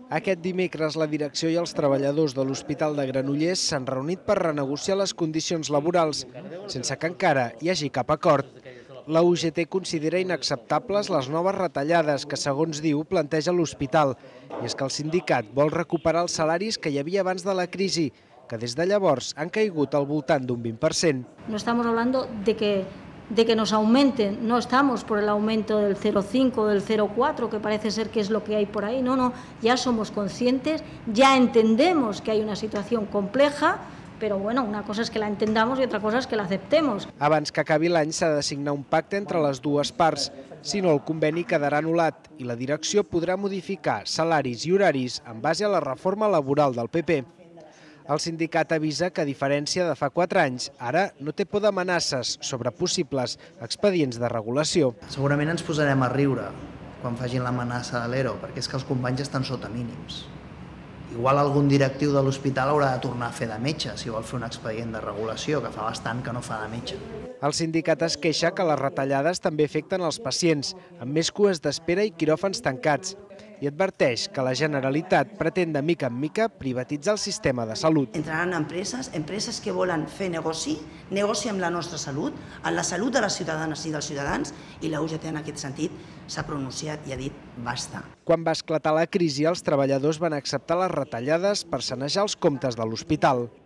Aquest dimecres la direcció i els treballadors de l'Hospital de Granollers s'han reunit per renegociar les condicions laborals, sense que encara hi hagi cap acord. La UGT considera inacceptables les noves retallades que, segons diu, planteja l'hospital. I és que el sindicat vol recuperar els salaris que hi havia abans de la crisi, que des de llavors han caigut al voltant d'un 20%. No estamos hablando de que nos aumenten, no estamos por el aumento del 0,5 o del 0,4, que parece ser que es lo que hay por ahí, no, ya somos conscientes, ya entendemos que hay una situación compleja, però bueno, una cosa és que la entendamos i altra cosa és que la aceptemos. Abans que acabi l'any s'ha de signar un pacte entre les dues parts, si no el conveni quedarà anul·lat i la direcció podrà modificar salaris i horaris en base a la reforma laboral del PP. El sindicat avisa que, a diferència de fa 4 anys, ara no té por d'amenaces sobre possibles expedients de regulació. Segurament ens posarem a riure quan facin l'amenaça de l'ERO, perquè és que els companys estan sota mínims. Igual algun directiu de l'hospital haurà de tornar a fer de metge si vol fer un expedient de regulació, que fa bastant que no fa de metge. El sindicat es queixa que les retallades també afecten els pacients, amb més cues d'espera i quiròfans tancats, i adverteix que la Generalitat pretén de mica en mica privatitzar el sistema de salut. Entraran empreses que volen fer negoci amb la nostra salut, amb la salut de les ciutadanes i dels ciutadans, i la UGT en aquest sentit s'ha pronunciat i ha dit basta. Quan va esclatar la crisi, els treballadors van acceptar les retallades per sanejar els comptes de l'hospital.